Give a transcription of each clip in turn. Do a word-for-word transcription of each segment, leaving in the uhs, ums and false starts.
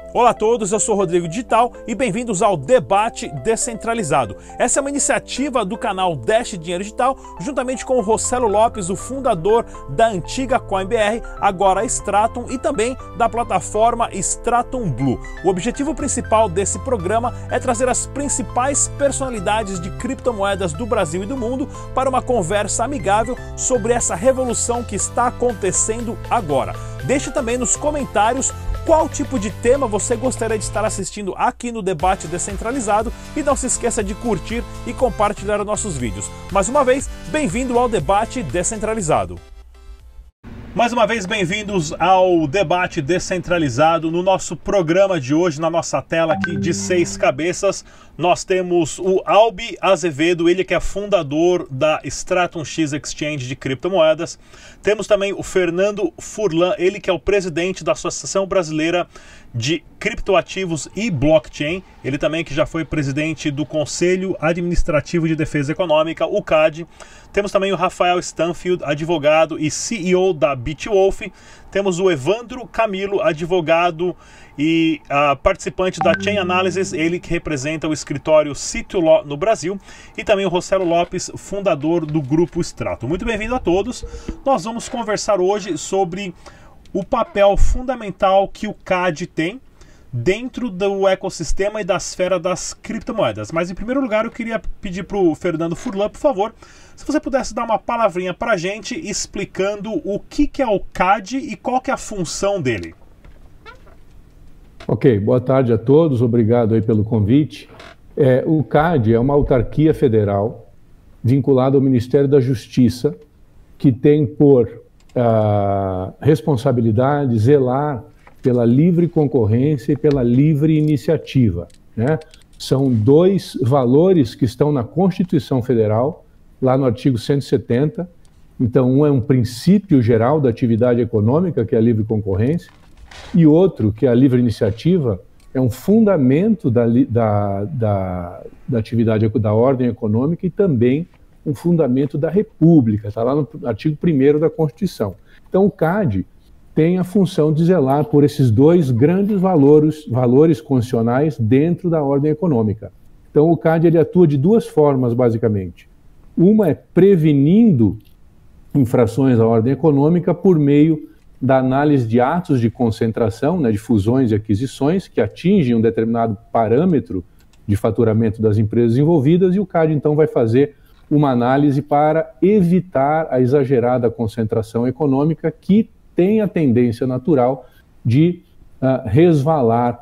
Olá a todos, eu sou Rodrigo Digital e bem-vindos ao Debate Descentralizado. Essa é uma iniciativa do canal Dash Dinheiro Digital, juntamente com o Rossello Lopes, o fundador da antiga CoinBR, agora Stratum, e também da plataforma Stratum Blue. O objetivo principal desse programa é trazer as principais personalidades de criptomoedas do Brasil e do mundo para uma conversa amigável sobre essa revolução que está acontecendo agora. Deixe também nos comentários qual tipo de tema você gostaria de estar assistindo aqui no Debate Descentralizado e não se esqueça de curtir e compartilhar nossos vídeos. Mais uma vez, bem-vindo ao Debate Descentralizado. Mais uma vez, bem-vindos ao Debate Descentralizado. No nosso programa de hoje, na nossa tela aqui de seis cabeças, nós temos o Albi Azevedo, ele que é fundador da Stratum X Exchange de criptomoedas. Temos também o Fernando Furlan, ele que é o presidente da Associação Brasileira de Criptoativos e Blockchain. Ele também que já foi presidente do Conselho Administrativo de Defesa Econômica, o C A D. Temos também o Rafael Stanfield, advogado e C E O da Bitwolf. Temos o Evandro Camilo, advogado e uh, participante da Chain Analysis, ele que representa o escritório City Law no Brasil. E também o Rossello Lopes, fundador do Grupo Stratum. Muito bem-vindo a todos. Nós vamos conversar hoje sobre o papel fundamental que o C A D tem dentro do ecossistema e da esfera das criptomoedas. Mas em primeiro lugar eu queria pedir para o Fernando Furlan, por favor, se você pudesse dar uma palavrinha para a gente explicando o que, que é o C A D e qual que é a função dele. Ok, boa tarde a todos, obrigado aí pelo convite. É, o C A D é uma autarquia federal vinculada ao Ministério da Justiça, que tem por a responsabilidade de zelar pela livre concorrência e pela livre iniciativa, né? São dois valores que estão na Constituição Federal, lá no artigo cento e setenta. Então, um é um princípio geral da atividade econômica, que é a livre concorrência, e outro, que é a livre iniciativa, é um fundamento da, da, da, da atividade da ordem econômica e também um fundamento da República, está lá no artigo primeiro da Constituição. Então o C A D tem a função de zelar por esses dois grandes valores, valores constitucionais dentro da ordem econômica. Então o C A D ele atua de duas formas, basicamente. Uma é prevenindo infrações à ordem econômica por meio da análise de atos de concentração, né, de fusões e aquisições que atingem um determinado parâmetro de faturamento das empresas envolvidas, e o C A D então vai fazer uma análise para evitar a exagerada concentração econômica que tem a tendência natural de uh, resvalar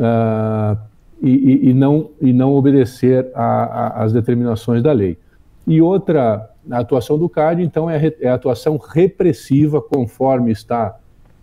uh, e, e, não, e não obedecer às determinações da lei. E outra a atuação do C A D, então, é, é a atuação repressiva, conforme está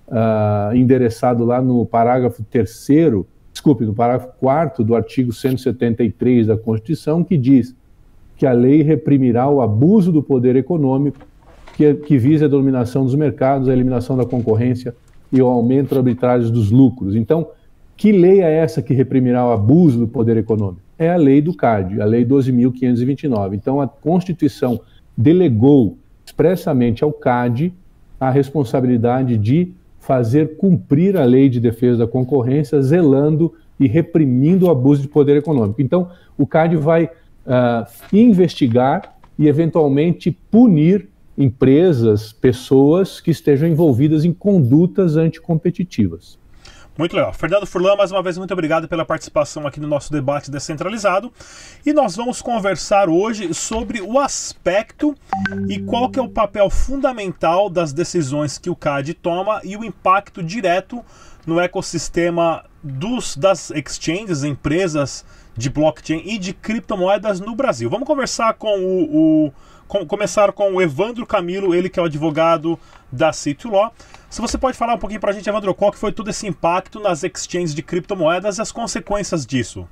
uh, endereçado lá no parágrafo terceiro, desculpe, no parágrafo quarto do artigo cento e setenta e três da Constituição, que diz que a lei reprimirá o abuso do poder econômico que, que visa a dominação dos mercados, a eliminação da concorrência e o aumento arbitrário dos lucros. Então, que lei é essa que reprimirá o abuso do poder econômico? É a lei do C A D, a lei doze mil quinhentos e vinte e nove. Então, a Constituição delegou expressamente ao C A D a responsabilidade de fazer cumprir a lei de defesa da concorrência, zelando e reprimindo o abuso de poder econômico. Então, o C A D vai Uh, investigar e eventualmente punir empresas, pessoas que estejam envolvidas em condutas anticompetitivas. Muito legal. Fernando Furlan, mais uma vez, muito obrigado pela participação aqui no nosso debate descentralizado. E nós vamos conversar hoje sobre o aspecto e qual que é o papel fundamental das decisões que o C A D toma e o impacto direto no ecossistema dos, das exchanges, empresas de blockchain e de criptomoedas no Brasil. Vamos conversar com o, o com, começar com o Evandro Camilo, ele que é o advogado da City Law. Se você pode falar um pouquinho para a gente, Evandro, qual que foi todo esse impacto nas exchanges de criptomoedas e as consequências disso?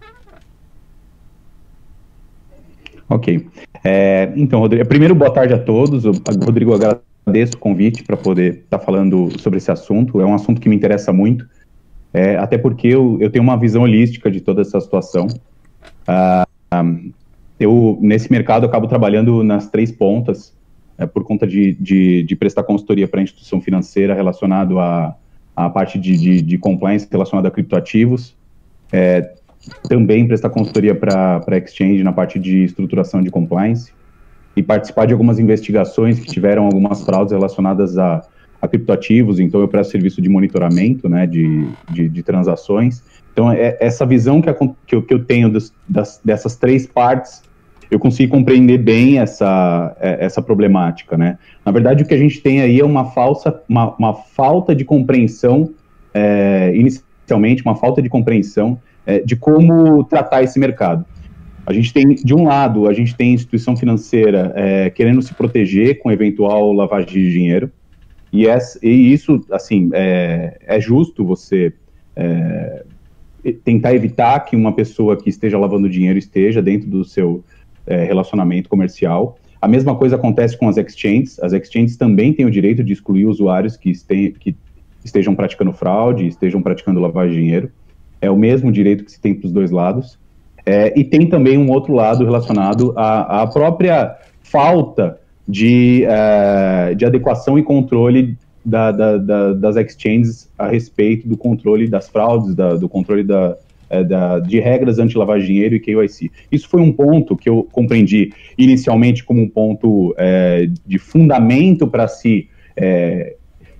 Ok. É, então, Rodrigo, primeiro, boa tarde a todos. Eu, Rodrigo, agradeço o convite para poder estar tá falando sobre esse assunto. É um assunto que me interessa muito, é, até porque eu, eu tenho uma visão holística de toda essa situação. Uh, um, eu, nesse mercado, acabo trabalhando nas três pontas, é, por conta de, de, de prestar consultoria para a instituição financeira relacionado a, a parte de, de, de compliance relacionada a criptoativos, é, também prestar consultoria para a exchange na parte de estruturação de compliance e participar de algumas investigações que tiveram algumas fraudes relacionadas a, a criptoativos. Então eu presto serviço de monitoramento, né, de, de, de transações. Então é, essa visão que, a, que, eu, que eu tenho das, das, dessas três partes, eu consigo compreender bem essa, essa problemática, né? Na verdade, o que a gente tem aí é uma, falsa, uma, uma falta de compreensão, é, inicialmente, uma falta de compreensão é, de como tratar esse mercado. A gente tem, de um lado, a gente tem instituição financeira é, querendo se proteger com eventual lavagem de dinheiro, e, essa, e isso, assim, é, é justo você é, tentar evitar que uma pessoa que esteja lavando dinheiro esteja dentro do seu É, relacionamento comercial. A mesma coisa acontece com as exchanges. As exchanges também têm o direito de excluir usuários que, este, que estejam praticando fraude, estejam praticando lavagem de dinheiro. É o mesmo direito que se tem para os dois lados. É, e tem também um outro lado relacionado à, à própria falta de, uh, de adequação e controle da, da, da, das exchanges a respeito do controle das fraudes, da, do controle da É, da, de regras anti-lavagem de dinheiro e K Y C. Isso foi um ponto que eu compreendi inicialmente como um ponto é, de fundamento para se, é,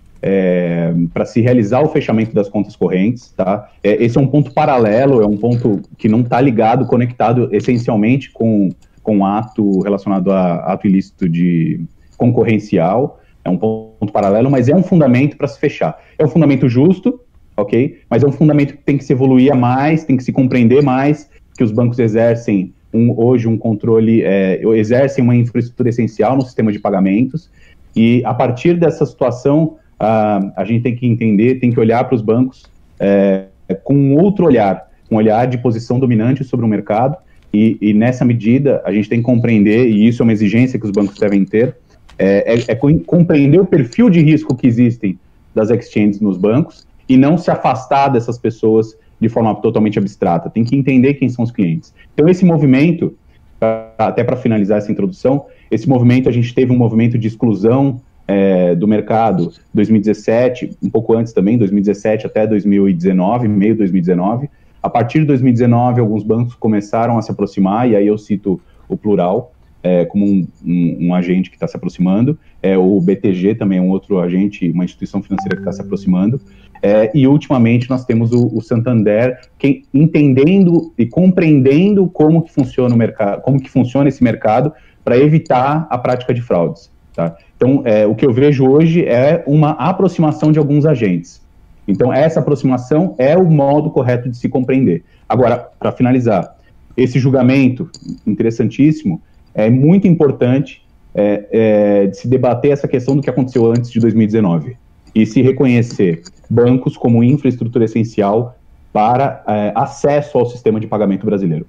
é, para se realizar o fechamento das contas correntes. Tá? É, esse é um ponto paralelo, é um ponto que não está ligado, conectado essencialmente com, com ato relacionado a ato ilícito de concorrencial. É um ponto paralelo, mas é um fundamento para se fechar. É um fundamento justo, ok? Mas é um fundamento que tem que se evoluir a mais, tem que se compreender mais, que os bancos exercem um, hoje um controle, é, exercem uma infraestrutura essencial no sistema de pagamentos, e a partir dessa situação, a, a gente tem que entender, tem que olhar para os bancos é, com um outro olhar, um olhar de posição dominante sobre o mercado, e, e nessa medida a gente tem que compreender, e isso é uma exigência que os bancos devem ter, é, é, é compreender o perfil de risco que existem das exchanges nos bancos, e não se afastar dessas pessoas de forma totalmente abstrata. Tem que entender quem são os clientes. Então, esse movimento, pra, até para finalizar essa introdução, esse movimento, a gente teve um movimento de exclusão é, do mercado dois mil e dezessete, um pouco antes também, dois mil e dezessete até dois mil e dezenove, meio de dois mil e dezenove. A partir de dois mil e dezenove, alguns bancos começaram a se aproximar, e aí eu cito o Plural, É, como um, um, um agente que está se aproximando, é, o B T G também é um outro agente, uma instituição financeira que está se aproximando, é, e ultimamente nós temos o, o Santander, que, entendendo e compreendendo como que funciona o mercado, como que funciona esse mercado para evitar a prática de fraudes. Tá? Então, é, o que eu vejo hoje é uma aproximação de alguns agentes. Então, essa aproximação é o modo correto de se compreender. Agora, para finalizar, esse julgamento interessantíssimo, é muito importante é, é, de se debater essa questão do que aconteceu antes de dois mil e dezenove e se reconhecer bancos como infraestrutura essencial para é, acesso ao sistema de pagamento brasileiro.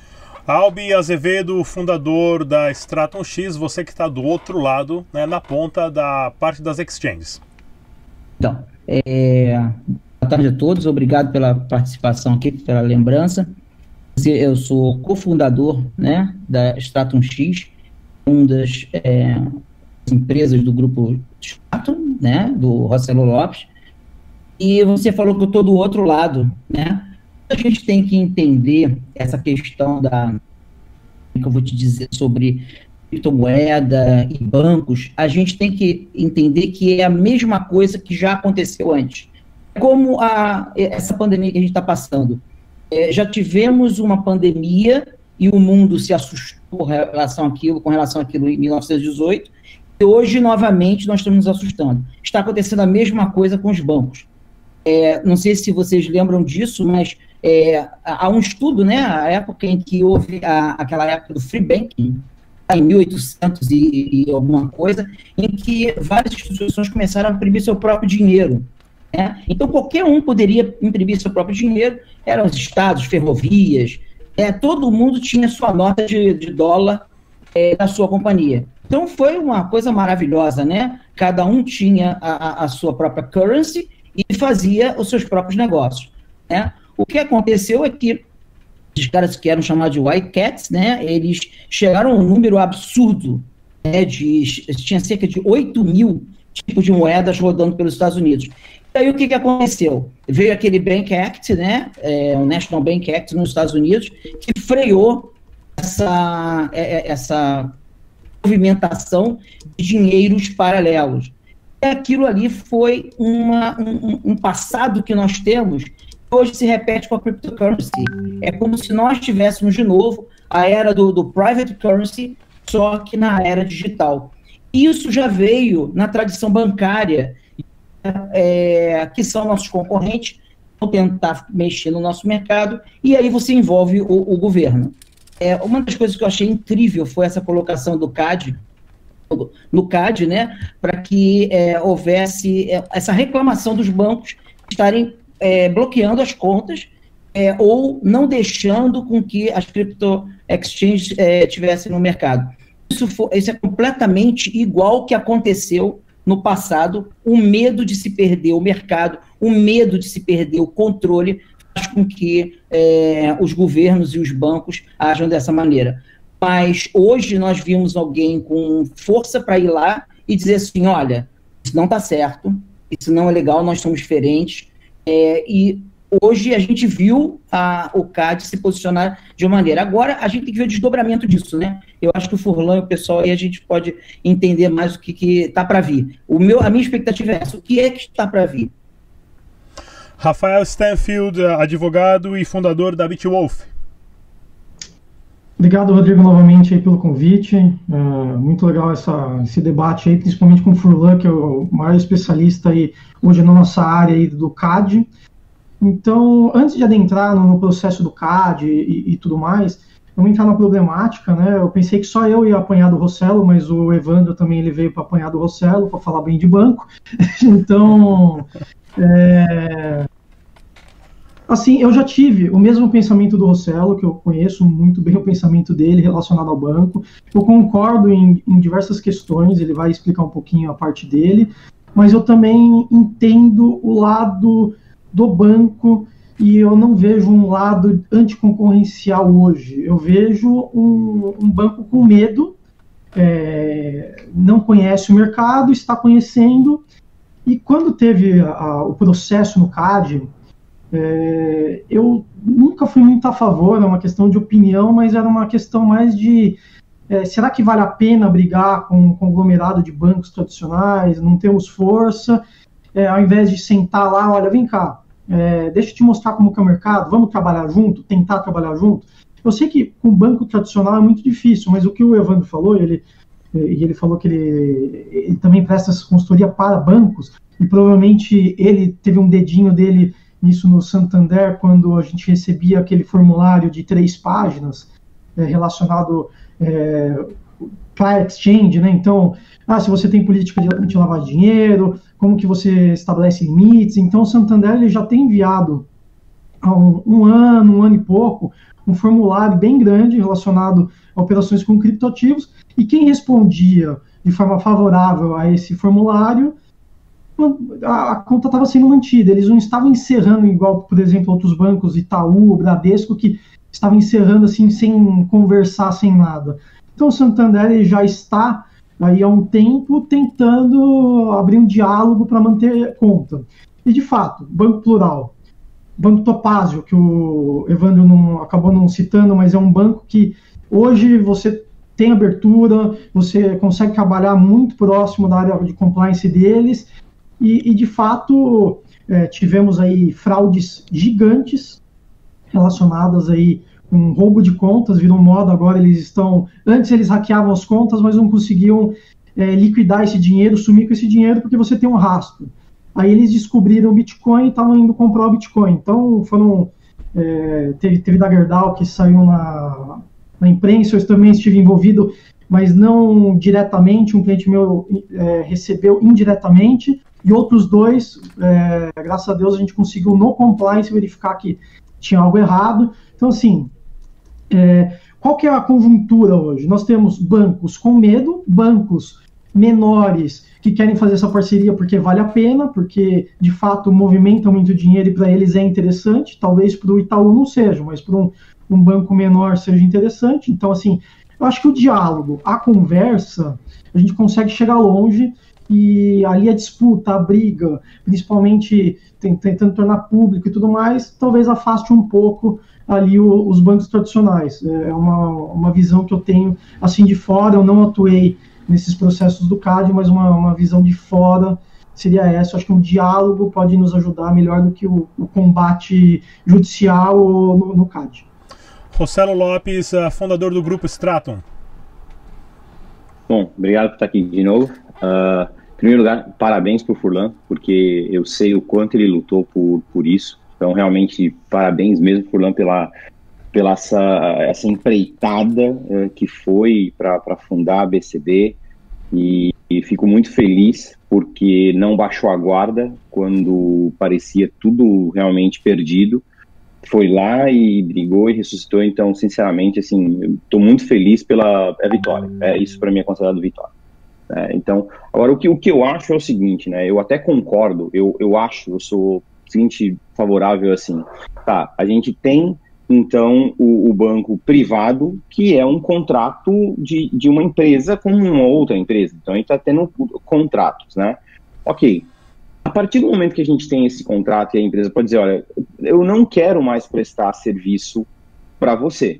Albi Azevedo, fundador da Stratum X, você que está do outro lado, né, na ponta da parte das exchanges. Então, é, boa tarde a todos, obrigado pela participação aqui, pela lembrança. Eu sou cofundador, né, da Stratum X, uma das é, empresas do grupo Stratum, né, do Rossello Lopes, e você falou que eu estou do outro lado, né? A gente tem que entender essa questão da, que eu vou te dizer sobre criptomoeda e bancos, a gente tem que entender que é a mesma coisa que já aconteceu antes. Como a, essa pandemia que a gente está passando. É, já tivemos uma pandemia e o mundo se assustou com relação àquilo, com relação àquilo em mil novecentos e dezoito, e hoje, novamente, nós estamos nos assustando. Está acontecendo a mesma coisa com os bancos. É, não sei se vocês lembram disso, mas é, há um estudo, né, a época em que houve a, aquela época do free banking, em mil e oitocentos e, e alguma coisa, em que várias instituições começaram a imprimir seu próprio dinheiro. É, então, qualquer um poderia imprimir seu próprio dinheiro, eram os estados, ferrovias, é, todo mundo tinha sua nota de, de dólar é, na sua companhia. Então, foi uma coisa maravilhosa, né? Cada um tinha a, a sua própria currency e fazia os seus próprios negócios, né? O que aconteceu é que os caras que eram chamados de white cats, né? Eles chegaram a um número absurdo, né? De, tinha cerca de oito mil tipos de moedas rodando pelos Estados Unidos. E aí o que, que aconteceu? Veio aquele Bank Act, né, é, o National Bank Act nos Estados Unidos, que freou essa, essa movimentação de dinheiros paralelos. E aquilo ali foi uma, um, um passado que nós temos, que hoje se repete com a cryptocurrency. É como se nós tivéssemos de novo a era do, do private currency, só que na era digital. Isso já veio na tradição bancária, é, que são nossos concorrentes, vão tentar mexer no nosso mercado, e aí você envolve o, o governo. É, uma das coisas que eu achei incrível foi essa colocação do C A D, no C A D, né, para que é, houvesse é, essa reclamação dos bancos estarem é, bloqueando as contas é, ou não deixando com que as crypto exchanges é, tivessem no mercado. Isso, for, isso é completamente igual ao que aconteceu no passado. O medo de se perder o mercado, o medo de se perder o controle faz com que é, os governos e os bancos ajam dessa maneira. Mas hoje nós vimos alguém com força para ir lá e dizer assim, olha, isso não está certo, isso não é legal, nós somos diferentes. É, e hoje a gente viu a, o C A D se posicionar de uma maneira. Agora a gente tem que ver o desdobramento disso, né? Eu acho que o Furlan e o pessoal aí a gente pode entender mais o que está para vir. O meu, a minha expectativa é essa, o que é que está para vir? Rafael Stanfield, advogado e fundador da BitWolf. Obrigado, Rodrigo, novamente aí pelo convite. Uh, muito legal essa, esse debate aí, principalmente com o Furlan, que é o maior especialista aí hoje na nossa área aí do C A D. Então, antes de adentrar no, no processo do C A D e, e tudo mais, vamos entrar na problemática, né? Eu pensei que só eu ia apanhar do Rossello, mas o Evandro também ele veio para apanhar do Rossello, para falar bem de banco. Então, é... assim, eu já tive o mesmo pensamento do Rossello, que eu conheço muito bem o pensamento dele relacionado ao banco. Eu concordo em, em diversas questões, ele vai explicar um pouquinho a parte dele, mas eu também entendo o lado do banco e eu não vejo um lado anticoncorrencial hoje. Eu vejo um, um banco com medo, é, não conhece o mercado, está conhecendo, e quando teve a, a, o processo no C A D, é, eu nunca fui muito a favor, é uma questão de opinião, mas era uma questão mais de é, será que vale a pena brigar com um conglomerado de bancos tradicionais, não temos força, é, ao invés de sentar lá, olha, vem cá, é, deixa eu te mostrar como que é o mercado, vamos trabalhar junto, tentar trabalhar junto. Eu sei que com banco tradicional é muito difícil, mas o que o Evandro falou, ele, ele falou que ele, ele também presta essa consultoria para bancos, e provavelmente ele teve um dedinho dele nisso no Santander, quando a gente recebia aquele formulário de três páginas é, relacionado é, para exchange, né? Então, ah, se você tem política de, de lavar dinheiro, como que você estabelece limites. Então, o Santander ele já tem enviado há um, um ano, um ano e pouco, um formulário bem grande relacionado a operações com criptoativos, e quem respondia de forma favorável a esse formulário, a, a conta estava sendo mantida, eles não estavam encerrando igual, por exemplo, outros bancos, Itaú, Bradesco, que estavam encerrando assim, sem conversar, sem nada. Então, o Santander ele já está aí há um tempo tentando abrir um diálogo para manter conta. E, de fato, Banco Plural, Banco Topázio, que o Evandro não, acabou não citando, mas é um banco que hoje você tem abertura, você consegue trabalhar muito próximo da área de compliance deles, e, e de fato, é, tivemos aí fraudes gigantes relacionadas aí com roubo de contas, virou moda agora, eles estão... Antes eles hackeavam as contas, mas não conseguiam é, liquidar esse dinheiro, sumir com esse dinheiro, porque você tem um rastro. Aí eles descobriram o Bitcoin e estavam indo comprar o Bitcoin. Então, foram... É, teve, teve da Gerdau que saiu na, na imprensa, eu também estive envolvido, mas não diretamente, um cliente meu é, recebeu indiretamente, e outros dois, é, graças a Deus, a gente conseguiu no compliance verificar que tinha algo errado. Então, assim, é, qual que é a conjuntura hoje? Nós temos bancos com medo, bancos menores que querem fazer essa parceria porque vale a pena, porque, de fato, movimentam muito dinheiro e para eles é interessante. Talvez para o Itaú não seja, mas para um, um banco menor seja interessante. Então, assim, eu acho que o diálogo, a conversa, a gente consegue chegar longe e ali a disputa, a briga, principalmente tentando tornar público e tudo mais, talvez afaste um pouco ali o, os bancos tradicionais. É uma, uma visão que eu tenho assim de fora. Eu não atuei nesses processos do C A D, mas uma, uma visão de fora seria essa. Eu acho que um diálogo pode nos ajudar melhor do que o, o combate judicial no, no C A D. Rossello Lopes, fundador do Grupo Stratum. Bom, obrigado por estar aqui de novo. Uh, em primeiro lugar, parabéns para o Furlan, porque eu sei o quanto ele lutou por, por isso. Então, realmente, parabéns mesmo, Furlan, pela, pela essa, essa empreitada uh, que foi para fundar a B C D. E, e fico muito feliz porque não baixou a guarda quando parecia tudo realmente perdido. Foi lá e brigou e ressuscitou. Então, sinceramente, assim, estou muito feliz pela é vitória. É, isso para mim é considerado vitória. É, então, agora o que, o que eu acho é o seguinte, né? Eu até concordo, eu, eu acho, eu sou seguinte favorável assim. Tá, a gente tem então o, o banco privado, que é um contrato de, de uma empresa com uma outra empresa. Então a gente está tendo contratos, né? Ok. A partir do momento que a gente tem esse contrato e a empresa pode dizer, olha, eu não quero mais prestar serviço para você.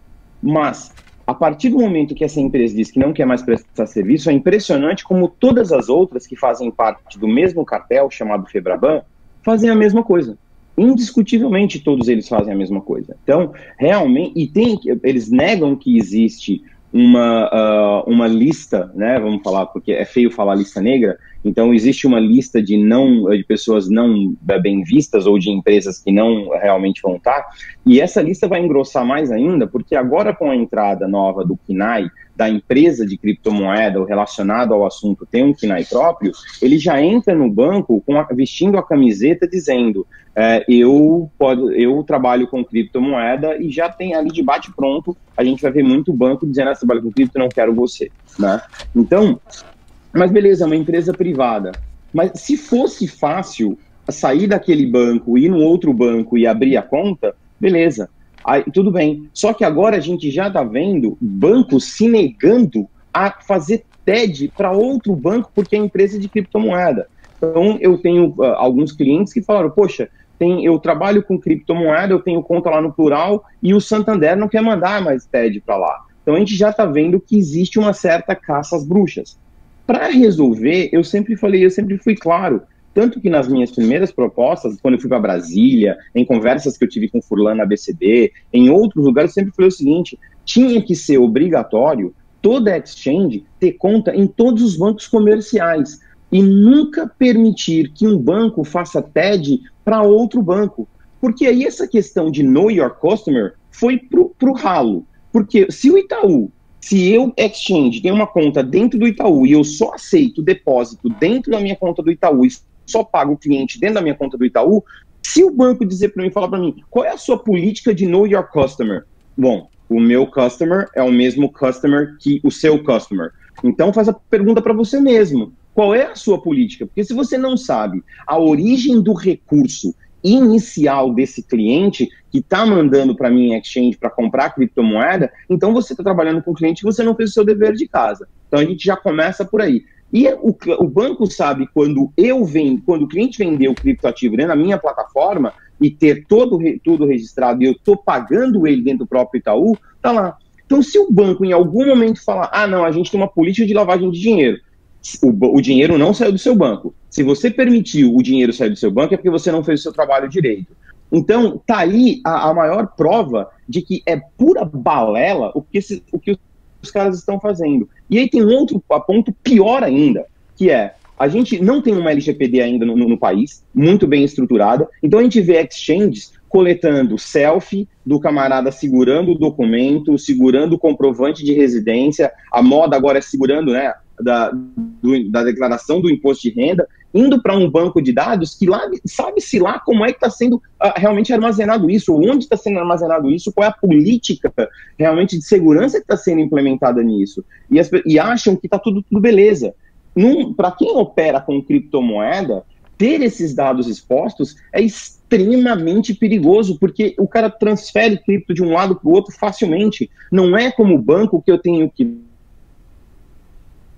Mas, a partir do momento que essa empresa diz que não quer mais prestar serviço, é impressionante como todas as outras que fazem parte do mesmo cartel, chamado Febraban, fazem a mesma coisa. Indiscutivelmente, todos eles fazem a mesma coisa. Então, realmente, e tem, eles negam que existe uma, uh, uma lista, né, vamos falar, porque é feio falar lista negra, então existe uma lista de, não, de pessoas não bem vistas ou de empresas que não realmente vão estar, e essa lista vai engrossar mais ainda, porque agora com a entrada nova do C N A I, da empresa de criptomoeda ou relacionado ao assunto tem um C N A I próprio, ele já entra no banco com a, vestindo a camiseta dizendo é, eu, pode, eu trabalho com criptomoeda e já tem ali de bate pronto, a gente vai ver muito banco dizendo ah, trabalho com cripto, não quero você, né? Então, mas beleza, é uma empresa privada, mas se fosse fácil sair daquele banco, ir no outro banco e abrir a conta, beleza. Aí, tudo bem, só que agora a gente já está vendo bancos se negando a fazer T E D para outro banco porque é empresa de criptomoeda. Então eu tenho uh, alguns clientes que falaram, poxa, tem, eu trabalho com criptomoeda, eu tenho conta lá no Plural e o Santander não quer mandar mais T E D para lá. Então a gente já está vendo que existe uma certa caça às bruxas. Para resolver, eu sempre falei, eu sempre fui claro, tanto que nas minhas primeiras propostas, quando eu fui para Brasília, em conversas que eu tive com o Furlan na B C D, em outros lugares, eu sempre falei o seguinte, tinha que ser obrigatório toda exchange ter conta em todos os bancos comerciais e nunca permitir que um banco faça T E D para outro banco. Porque aí essa questão de know your customer foi pro, pro ralo. Porque se o Itaú, se eu, exchange, tenho uma conta dentro do Itaú e eu só aceito depósito dentro da minha conta do Itaú e só pago o cliente dentro da minha conta do Itaú, se o banco dizer para mim, falar para mim, qual é a sua política de know your customer? Bom, o meu customer é o mesmo customer que o seu customer. Então faz a pergunta para você mesmo, qual é a sua política? Porque se você não sabe a origem do recurso inicial desse cliente que está mandando para mim em exchange para comprar criptomoeda, então você está trabalhando com o cliente e você não fez o seu dever de casa. Então a gente já começa por aí. E o, o banco sabe quando eu vendo, quando o cliente vendeu o criptoativo dentro da minha plataforma e ter todo, tudo registrado e eu estou pagando ele dentro do próprio Itaú, tá lá. Então se o banco em algum momento falar, ah não, a gente tem uma política de lavagem de dinheiro, o, o dinheiro não saiu do seu banco. Se você permitiu o dinheiro sair do seu banco é porque você não fez o seu trabalho direito. Então tá aí a, a maior prova de que é pura balela o que, esse, o que os caras estão fazendo. E aí tem um outro ponto pior ainda, que é, a gente não tem uma L G P D ainda no, no, no país, muito bem estruturada, então a gente vê exchanges coletando selfie do camarada segurando o documento, segurando o comprovante de residência, a moda agora é segurando, né, da, do, da declaração do imposto de renda, indo para um banco de dados que lá, sabe-se lá como é que está sendo uh, realmente armazenado isso, onde está sendo armazenado isso, qual é a política realmente de segurança que está sendo implementada nisso. E, as, e acham que está tudo, tudo beleza. Para quem opera com criptomoeda, ter esses dados expostos é extremamente perigoso, porque o cara transfere cripto de um lado para o outro facilmente. Não é como o banco que eu tenho que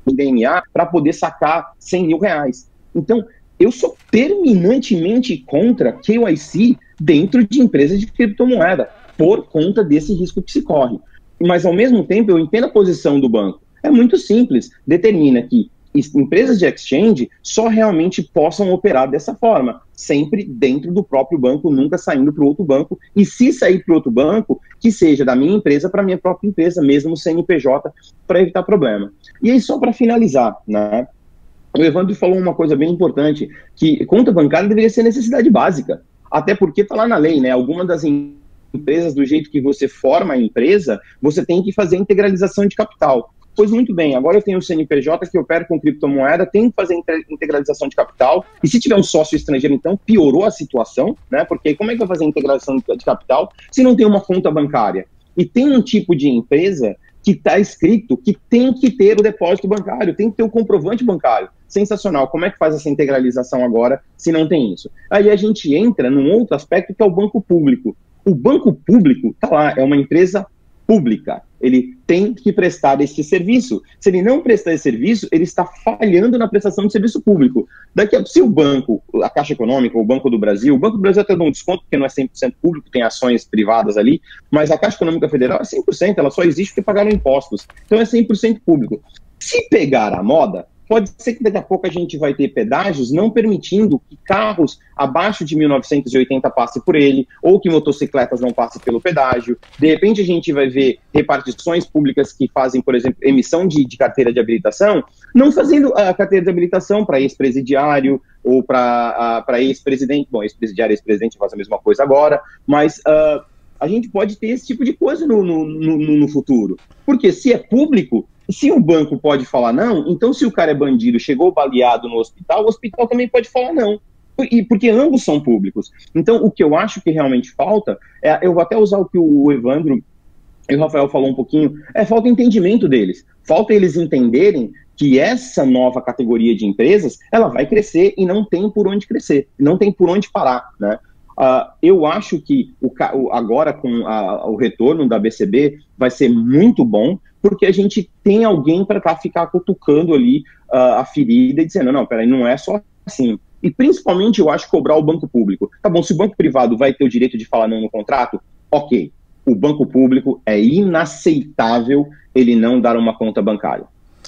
D N A para poder sacar cem mil reais. Então, eu sou terminantemente contra K Y C dentro de empresas de criptomoeda, por conta desse risco que se corre. Mas, ao mesmo tempo, eu entendo a posição do banco. É muito simples, determina que empresas de exchange só realmente possam operar dessa forma, sempre dentro do próprio banco, nunca saindo para o outro banco, e se sair para o outro banco, que seja da minha empresa para a minha própria empresa, mesmo C N P J, para evitar problema. E aí, só para finalizar, né, o Evandro falou uma coisa bem importante, que conta bancária deveria ser necessidade básica, até porque está lá na lei, né, alguma das empresas, do jeito que você forma a empresa, você tem que fazer integralização de capital. Pois muito bem, agora eu tenho o C N P J que opera com criptomoeda, tenho que fazer integralização de capital, e se tiver um sócio estrangeiro, então, piorou a situação, né? Porque como é que vai fazer integração de capital se não tem uma conta bancária? E tem um tipo de empresa que está escrito que tem que ter o depósito bancário, tem que ter o comprovante bancário. Sensacional, como é que faz essa integralização agora se não tem isso? Aí a gente entra num outro aspecto que é o banco público. O banco público, tá lá, é uma empresa pública, ele tem que prestar esse serviço. Se ele não prestar esse serviço, ele está falhando na prestação de serviço público. Daqui a se o banco, a Caixa Econômica, o Banco do Brasil, o Banco do Brasil até dá um desconto, porque não é cem por cento público, tem ações privadas ali, mas a Caixa Econômica Federal é cem por cento, ela só existe porque pagaram impostos. Então é cem por cento público. Se pegar a moda, pode ser que daqui a pouco a gente vai ter pedágios não permitindo que carros abaixo de mil novecentos e oitenta passem por ele, ou que motocicletas não passem pelo pedágio. De repente a gente vai ver repartições públicas que fazem, por exemplo, emissão de, de carteira de habilitação, não fazendo a carteira de habilitação para ex-presidiário ou para uh, ex-presidente. Bom, ex-presidiário e ex-presidente faz a mesma coisa agora, mas uh, a gente pode ter esse tipo de coisa no, no, no, no futuro. Porque se é público, se o banco pode falar não, então se o cara é bandido, chegou baleado no hospital, o hospital também pode falar não. E porque ambos são públicos. Então, o que eu acho que realmente falta, é, eu vou até usar o que o Evandro e o Rafael falou um pouquinho, é falta entendimento deles. Falta eles entenderem que essa nova categoria de empresas, ela vai crescer e não tem por onde crescer, não tem por onde parar, né? Uh, eu acho que o, agora com a, o retorno da B C B vai ser muito bom, porque a gente tem alguém para tá, ficar cutucando ali uh, a ferida e dizendo, não, peraí, não é só assim. E principalmente eu acho cobrar o banco público. Tá bom, se o banco privado vai ter o direito de falar não no contrato, ok. O banco público é inaceitável ele não dar uma conta bancária.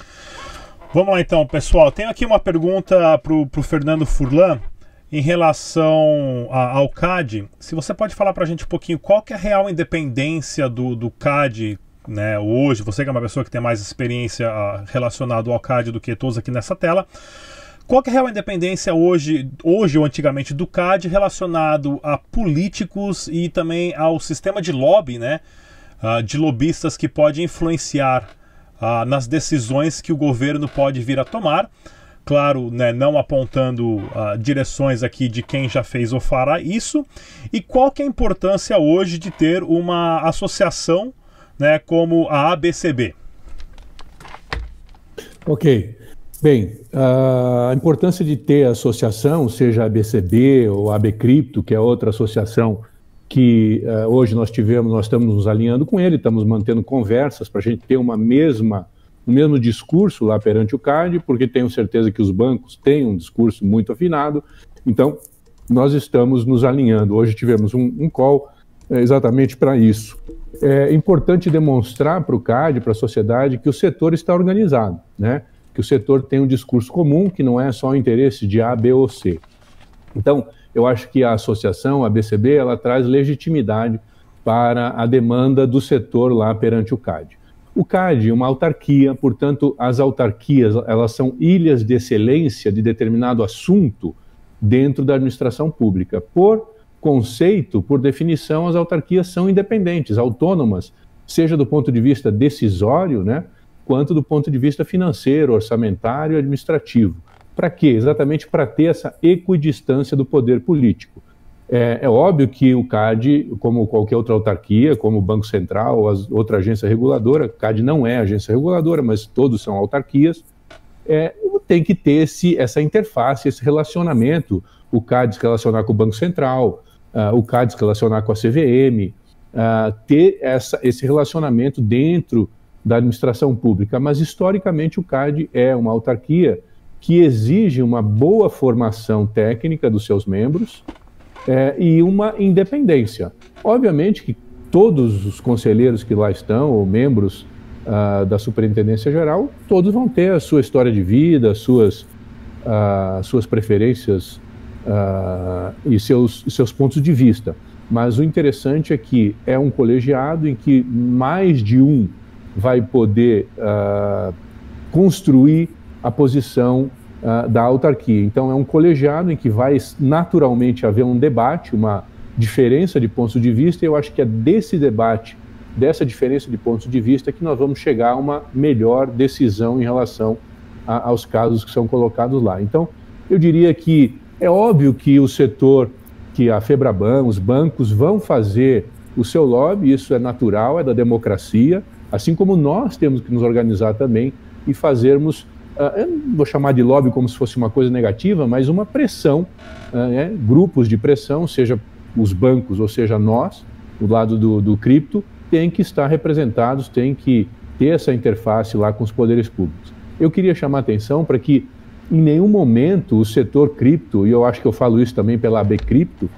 Vamos lá então, pessoal. Tenho aqui uma pergunta para o Fernando Furlan. Em relação a, ao C A D, se você pode falar para a gente um pouquinho qual que é a real independência do, do C A D, né, hoje, você que é uma pessoa que tem mais experiência uh, relacionada ao C A D do que todos aqui nessa tela, qual que é a real independência hoje, hoje ou antigamente do C A D relacionado a políticos e também ao sistema de lobby, né, uh, de lobistas que pode influenciar uh, nas decisões que o governo pode vir a tomar? Claro, né, não apontando uh, direções aqui de quem já fez ou fará isso. E qual que é a importância hoje de ter uma associação, né, como a A B C B? Ok. Bem, a importância de ter a associação, seja a A B C B ou a ABCripto, que é outra associação que uh, hoje nós tivemos, nós estamos nos alinhando com ele, estamos mantendo conversas para a gente ter uma mesma... o mesmo discurso lá perante o C A D, porque tenho certeza que os bancos têm um discurso muito afinado, então nós estamos nos alinhando. Hoje tivemos um, um call é, exatamente para isso. É importante demonstrar para o C A D, para a sociedade, que o setor está organizado, né? Que o setor tem um discurso comum, que não é só o interesse de A, B ou C. Então, eu acho que a associação, a B C B, ela traz legitimidade para a demanda do setor lá perante o C A D. O C A D é uma autarquia, portanto, as autarquias, elas são ilhas de excelência de determinado assunto dentro da administração pública. Por conceito, por definição, as autarquias são independentes, autônomas, seja do ponto de vista decisório, né, quanto do ponto de vista financeiro, orçamentário e administrativo. Para quê? Exatamente para ter essa equidistância do poder político. É, é óbvio que o C A D, como qualquer outra autarquia, como o Banco Central ou as, outra agência reguladora, o C A D não é agência reguladora, mas todos são autarquias, é, tem que ter esse, essa interface, esse relacionamento, o C A D se relacionar com o Banco Central, uh, o C A D se relacionar com a C V M, uh, ter essa, esse relacionamento dentro da administração pública, mas historicamente o C A D é uma autarquia que exige uma boa formação técnica dos seus membros é, e uma independência. Obviamente que todos os conselheiros que lá estão, ou membros uh, da Superintendência Geral, todos vão ter a sua história de vida, suas, uh, suas preferências uh, e seus, seus pontos de vista. Mas o interessante é que é um colegiado em que mais de um vai poder uh, construir a posição uh, da autarquia. Então é um colegiado em que vai naturalmente haver um debate, uma diferença de pontos de vista, e eu acho que é desse debate, dessa diferença de pontos de vista, que nós vamos chegar a uma melhor decisão em relação a, aos casos que são colocados lá. Então, eu diria que é óbvio que o setor, que a FEBRABAN, os bancos vão fazer o seu lobby, isso é natural, é da democracia, assim como nós temos que nos organizar também e fazermos, uh, eu não vou chamar de lobby como se fosse uma coisa negativa, mas uma pressão, uh, né, grupos de pressão, seja os bancos, ou seja, nós, do lado do, do cripto, tem que estar representados, tem que ter essa interface lá com os poderes públicos. Eu queria chamar a atenção para que, em nenhum momento, o setor cripto, e eu acho que eu falo isso também pela A B Cripto,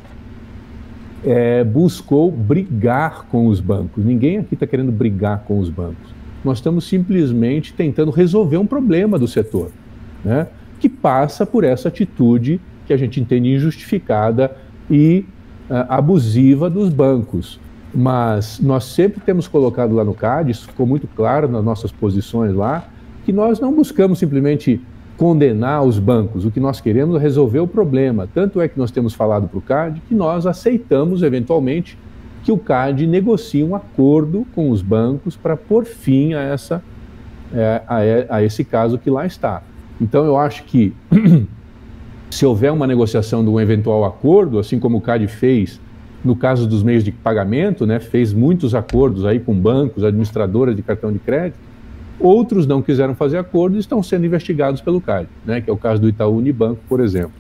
é, buscou brigar com os bancos. Ninguém aqui está querendo brigar com os bancos. Nós estamos simplesmente tentando resolver um problema do setor, né, que passa por essa atitude que a gente entende injustificada e abusiva dos bancos. Mas nós sempre temos colocado lá no C A D, isso ficou muito claro nas nossas posições lá, que nós não buscamos simplesmente condenar os bancos, o que nós queremos é resolver o problema. Tanto é que nós temos falado para o C A D que nós aceitamos eventualmente que o C A D negocie um acordo com os bancos para pôr fim a, essa, é, a, a esse caso que lá está. Então eu acho que se houver uma negociação de um eventual acordo, assim como o C A D fez no caso dos meios de pagamento, né, fez muitos acordos aí com bancos, administradoras de cartão de crédito, outros não quiseram fazer acordo e estão sendo investigados pelo C A D, né, que é o caso do Itaú Unibanco, por exemplo.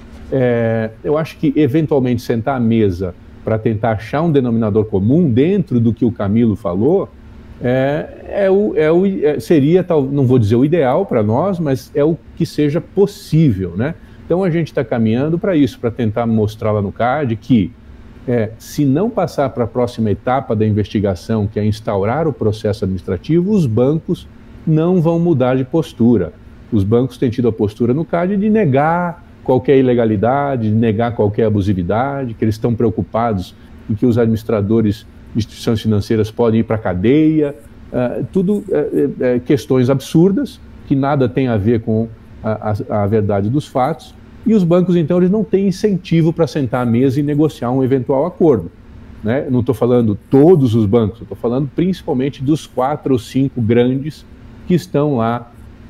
É, eu acho que eventualmente sentar à mesa para tentar achar um denominador comum dentro do que o Camilo falou, é, é o, é o, é, seria, tal, não vou dizer o ideal para nós, mas é o que seja possível, né? Então a gente está caminhando para isso, para tentar mostrar lá no C A D que, é, se não passar para a próxima etapa da investigação, que é instaurar o processo administrativo, os bancos não vão mudar de postura. Os bancos têm tido a postura no C A D de negar qualquer ilegalidade, de negar qualquer abusividade, que eles estão preocupados em que os administradores de instituições financeiras podem ir para a cadeia, uh, tudo uh, uh, questões absurdas, que nada tem a ver com a, a, a verdade dos fatos, e os bancos, então, eles não têm incentivo para sentar à mesa e negociar um eventual acordo, né? Não estou falando todos os bancos, estou falando principalmente dos quatro ou cinco grandes que estão lá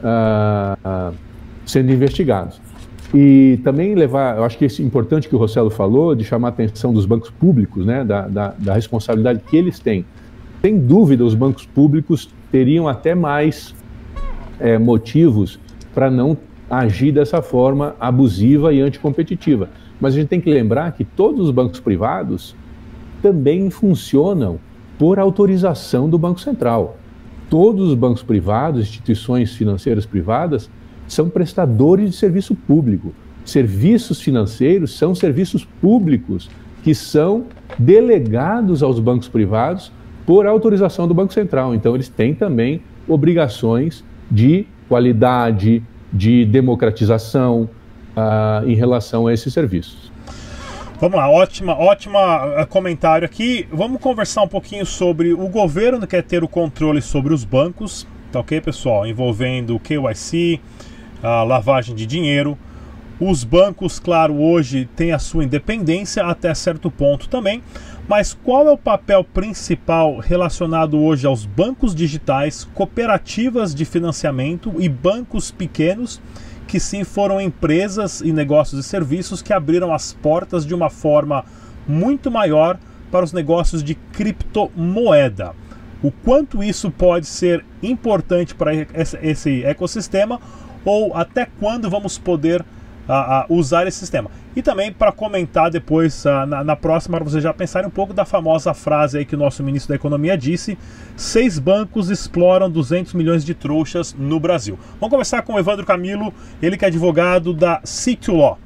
uh, uh, sendo investigados. E também levar, eu acho que é importante que o Rossello falou, de chamar a atenção dos bancos públicos, né, da, da, da responsabilidade que eles têm. Sem dúvida, os bancos públicos teriam até mais é, motivos para não agir dessa forma abusiva e anticompetitiva. Mas a gente tem que lembrar que todos os bancos privados também funcionam por autorização do Banco Central. Todos os bancos privados, instituições financeiras privadas, são prestadores de serviço público. Serviços financeiros são serviços públicos que são delegados aos bancos privados por autorização do Banco Central. Então, eles têm também obrigações de qualidade, de democratização uh, em relação a esses serviços. Vamos lá, ótima, ótima comentário aqui. Vamos conversar um pouquinho sobre o governo que quer ter o controle sobre os bancos, tá ok, pessoal? Envolvendo o K Y C, a lavagem de dinheiro. Os bancos, claro, hoje têm a sua independência até certo ponto também, mas qual é o papel principal relacionado hoje aos bancos digitais, cooperativas de financiamento e bancos pequenos, que sim foram empresas e negócios e serviços que abriram as portas de uma forma muito maior para os negócios de criptomoeda? O quanto isso pode ser importante para esse ecossistema, ou até quando vamos poder a, a usar esse sistema. E também para comentar depois, uh, na, na próxima, para vocês já pensarem um pouco da famosa frase aí que o nosso ministro da Economia disse: seis bancos exploram duzentos milhões de trouxas no Brasil. Vamos conversar com o Evandro Camilo, ele que é advogado da City Law.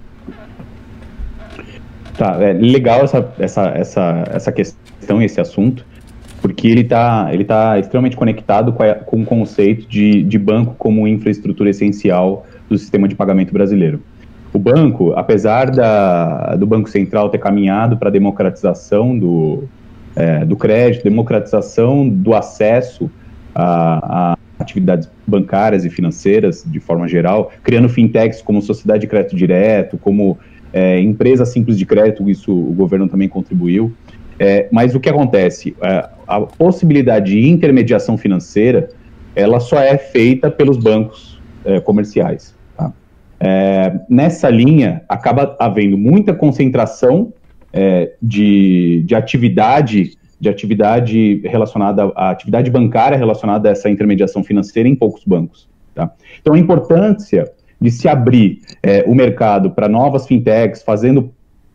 Tá, é legal essa, essa, essa, essa questão, esse assunto, porque ele está ele tá extremamente conectado com, a, com o conceito de, de banco como infraestrutura essencial do sistema de pagamento brasileiro. O banco, apesar da, do Banco Central ter caminhado para a democratização do, é, do crédito, democratização do acesso a, a atividades bancárias e financeiras, de forma geral, criando fintechs como Sociedade de Crédito Direto, como é, empresa simples de crédito, isso o governo também contribuiu. É, mas o que acontece? É, a possibilidade de intermediação financeira, ela só é feita pelos bancos é, comerciais. Tá? É, nessa linha, acaba havendo muita concentração é, de, de atividade, de atividade relacionada à atividade bancária relacionada a essa intermediação financeira em poucos bancos. Tá? Então, a importância de se abrir é, o mercado para novas fintechs, fazendo,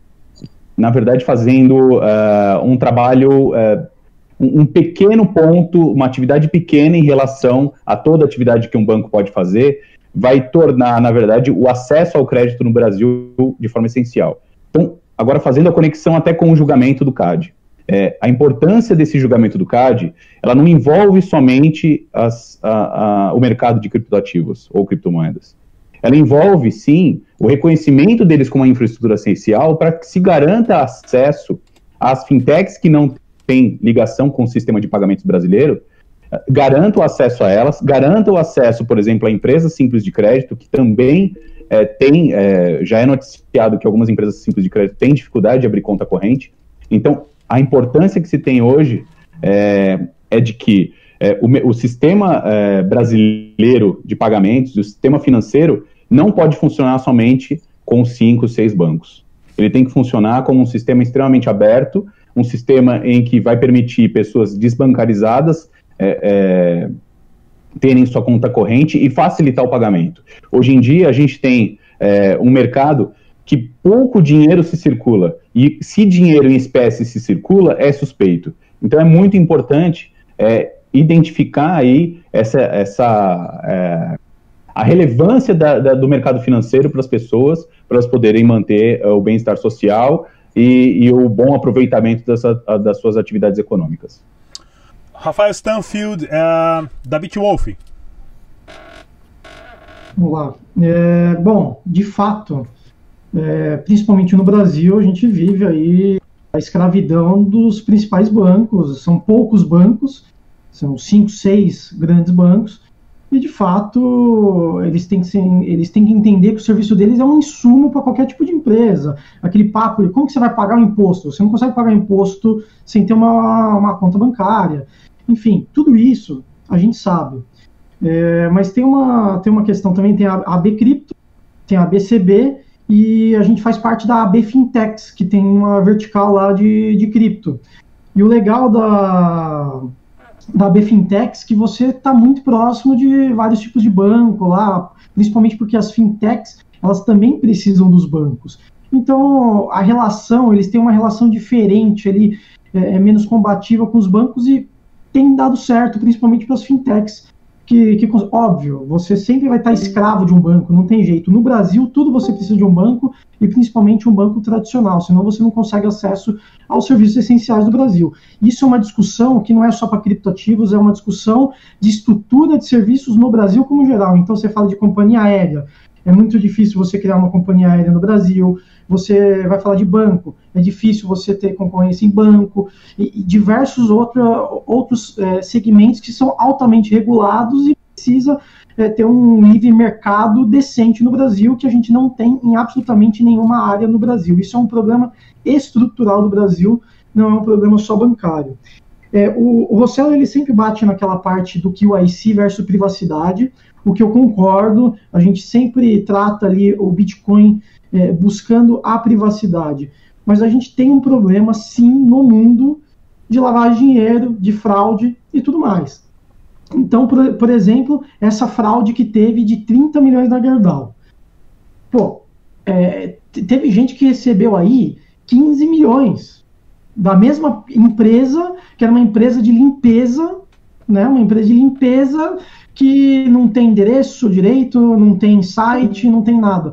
na verdade, fazendo uh, um trabalho, uh, um, um pequeno ponto, uma atividade pequena em relação a toda atividade que um banco pode fazer, vai tornar, na verdade, o acesso ao crédito no Brasil de forma essencial. Então, agora fazendo a conexão até com o julgamento do C A D. É, a importância desse julgamento do C A D, ela não envolve somente as, a, a, o mercado de criptoativos ou criptomoedas. Ela envolve, sim, o reconhecimento deles como uma infraestrutura essencial para que se garanta acesso às fintechs que não têm ligação com o sistema de pagamentos brasileiro, garanta o acesso a elas, garanta o acesso, por exemplo, a empresas simples de crédito, que também é, tem, é, já é noticiado que algumas empresas simples de crédito têm dificuldade de abrir conta corrente. Então, a importância que se tem hoje é, é de que é, o, o sistema é, brasileiro de pagamentos, o sistema financeiro, não pode funcionar somente com cinco, seis bancos. Ele tem que funcionar como um sistema extremamente aberto, um sistema em que vai permitir pessoas desbancarizadas é, é, terem sua conta corrente e facilitar o pagamento. Hoje em dia, a gente tem é, um mercado que pouco dinheiro se circula, e se dinheiro em espécie se circula, é suspeito. Então, é muito importante é, identificar aí essa... essa é, a relevância da, da, do mercado financeiro para as pessoas, para elas poderem manter uh, o bem-estar social e, e o bom aproveitamento dessa, uh, das suas atividades econômicas. Rafael Stanfield, uh, da Bitwolf. Vamos lá. É, bom, de fato, é, principalmente no Brasil, a gente vive aí a escravidão dos principais bancos. São poucos bancos, são cinco, seis grandes bancos, e, de fato, eles têm, que ser, eles têm que entender que o serviço deles é um insumo para qualquer tipo de empresa. Aquele papo de como que você vai pagar o imposto? Você não consegue pagar imposto sem ter uma, uma conta bancária. Enfim, tudo isso a gente sabe. É, mas tem uma, tem uma questão também, tem a A B Cripto, tem a A B C B, e a gente faz parte da A B Fintechs, que tem uma vertical lá de, de cripto. E o legal da... da A B Fintechs, que você está muito próximo de vários tipos de banco lá, principalmente porque as fintechs, elas também precisam dos bancos. Então, a relação, eles têm uma relação diferente, ele é, é menos combativa com os bancos e tem dado certo, principalmente para as fintechs, que, que, óbvio, você sempre vai estar escravo de um banco, não tem jeito. No Brasil, tudo você precisa de um banco, e principalmente um banco tradicional, senão você não consegue acesso aos serviços essenciais do Brasil. Isso é uma discussão que não é só para criptoativos, é uma discussão de estrutura de serviços no Brasil como geral. Então, você fala de companhia aérea, é muito difícil você criar uma companhia aérea no Brasil. Você vai falar de banco, é difícil você ter concorrência em banco, e, e diversos outro, outros é, segmentos que são altamente regulados e precisa é, ter um livre mercado decente no Brasil, que a gente não tem em absolutamente nenhuma área no Brasil. Isso é um problema estrutural do Brasil, não é um problema só bancário. É, o, o Rossello, ele sempre bate naquela parte do Q I C versus privacidade, o que eu concordo. A gente sempre trata ali o Bitcoin É, buscando a privacidade, mas a gente tem um problema sim no mundo de lavagem de dinheiro, de fraude e tudo mais. Então, por, por exemplo, essa fraude que teve de trinta milhões da Gerdau. Pô, é, teve gente que recebeu aí quinze milhões da mesma empresa, que era uma empresa de limpeza, né, uma empresa de limpeza que não tem endereço direito, não tem site, não tem nada.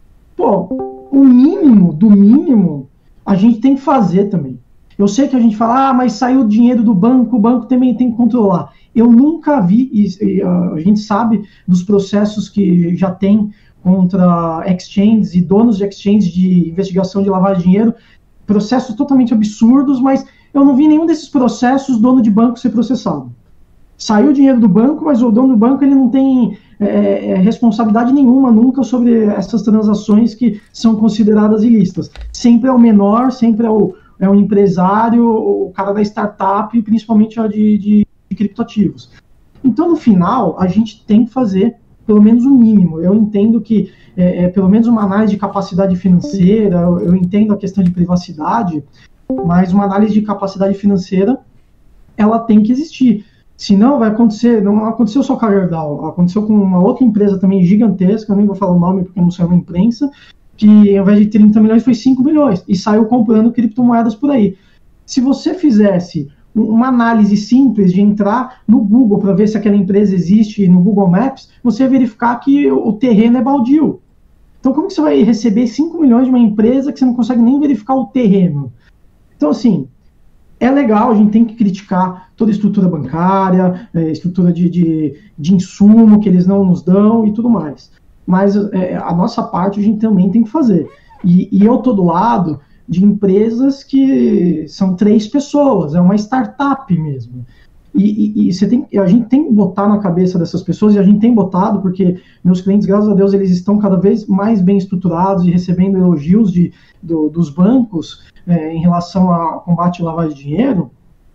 Pô, o mínimo do mínimo a gente tem que fazer também. Eu sei que a gente fala, ah, mas saiu o dinheiro do banco, o banco também tem que controlar. Eu nunca vi, e, e a gente sabe dos processos que já tem contra exchanges e donos de exchanges de investigação de lavagem de dinheiro, processos totalmente absurdos, mas eu não vi nenhum desses processos dono de banco ser processado. Saiu o dinheiro do banco, mas o dono do banco ele não tem é, responsabilidade nenhuma nunca sobre essas transações que são consideradas ilícitas. Sempre é o menor, sempre é o, é o empresário, o cara da startup, principalmente a de, de, de criptoativos. Então, no final, a gente tem que fazer pelo menos o mínimo. Eu entendo que é, é, pelo menos uma análise de capacidade financeira, eu, eu entendo a questão de privacidade, mas uma análise de capacidade financeira, ela tem que existir. Senão vai acontecer, não aconteceu só com a Gerdau, aconteceu com uma outra empresa também gigantesca, eu nem vou falar o nome porque não saiu na imprensa, que ao invés de trinta milhões foi cinco milhões, e saiu comprando criptomoedas por aí. Se você fizesse uma análise simples de entrar no Google para ver se aquela empresa existe no Google Maps, você vai verificar que o terreno é baldio. Então como que você vai receber cinco milhões de uma empresa que você não consegue nem verificar o terreno? Então assim, é legal, a gente tem que criticar toda a estrutura bancária, é, estrutura de, de, de insumo que eles não nos dão e tudo mais. Mas é, a nossa parte a gente também tem que fazer. E, e eu estou do lado de empresas que são três pessoas, é uma startup mesmo. E, e, e você tem, a gente tem que botar na cabeça dessas pessoas, e a gente tem botado, porque meus clientes, graças a Deus, eles estão cada vez mais bem estruturados e recebendo elogios de, do, dos bancos é, em relação ao combate à lavagem de dinheiro,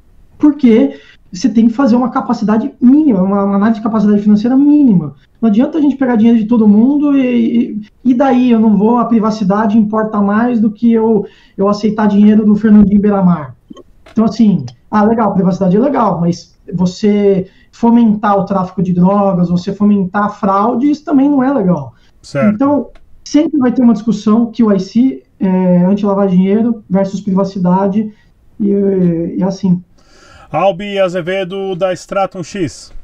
porque você tem que fazer uma capacidade mínima, uma, uma análise de capacidade financeira mínima. Não adianta a gente pegar dinheiro de todo mundo e, e daí eu não vou, a privacidade importa mais do que eu, eu aceitar dinheiro do Fernandinho Beiramar. Então assim, ah, legal, a privacidade é legal, mas você fomentar o tráfico de drogas, você fomentar fraudes também não é legal. Certo. Então, sempre vai ter uma discussão que o I C é anti-lavagem de dinheiro versus privacidade e, e assim. Albi Azevedo, da Stratum X.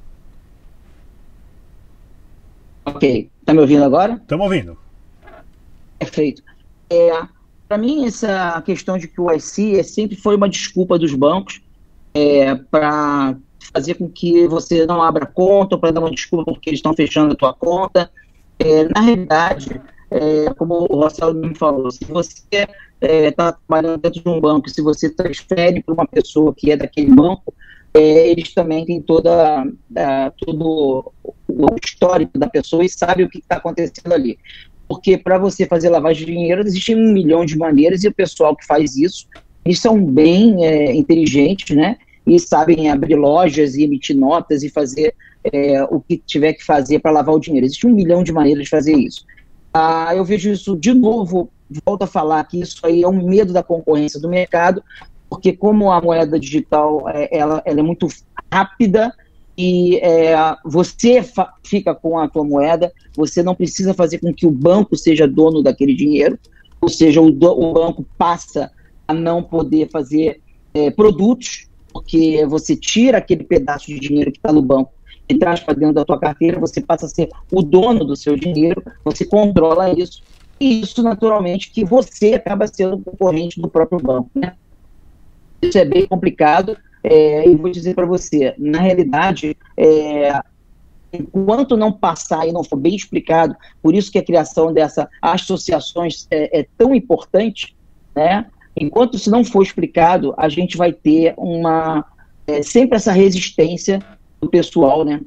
Ok. Tá me ouvindo agora? Estamos ouvindo. Perfeito. É, para mim, essa questão de que o I C sempre foi uma desculpa dos bancos é, para fazer com que você não abra conta, para dar uma desculpa porque eles estão fechando a tua conta. É, na realidade, é, como o Marcelo me falou, se você está é, trabalhando dentro de um banco, se você transfere para uma pessoa que é daquele banco, é, eles também têm toda, a, todo o histórico da pessoa e sabem o que está acontecendo ali. Porque para você fazer lavagem de dinheiro, existem um milhão de maneiras, e o pessoal que faz isso, eles são bem é, inteligentes, né? E sabem abrir lojas e emitir notas e fazer é, o que tiver que fazer para lavar o dinheiro. Existe um milhão de maneiras de fazer isso. Ah, eu vejo isso de novo, volto a falar que isso aí é um medo da concorrência do mercado, porque como a moeda digital é, ela, ela é muito rápida e é, você fica com a tua moeda, você não precisa fazer com que o banco seja dono daquele dinheiro, ou seja, o, do, o banco passa a não poder fazer é, produtos, porque você tira aquele pedaço de dinheiro que está no banco e traz para dentro da tua carteira, você passa a ser o dono do seu dinheiro, você controla isso, e isso naturalmente que você acaba sendo concorrente do próprio banco, né? Isso é bem complicado, é, e vou dizer para você, na realidade, é, enquanto não passar e não for bem explicado, por isso que a criação dessas associações é, é tão importante, né? Enquanto isso não for explicado, a gente vai ter uma, é, sempre essa resistência do pessoal, né,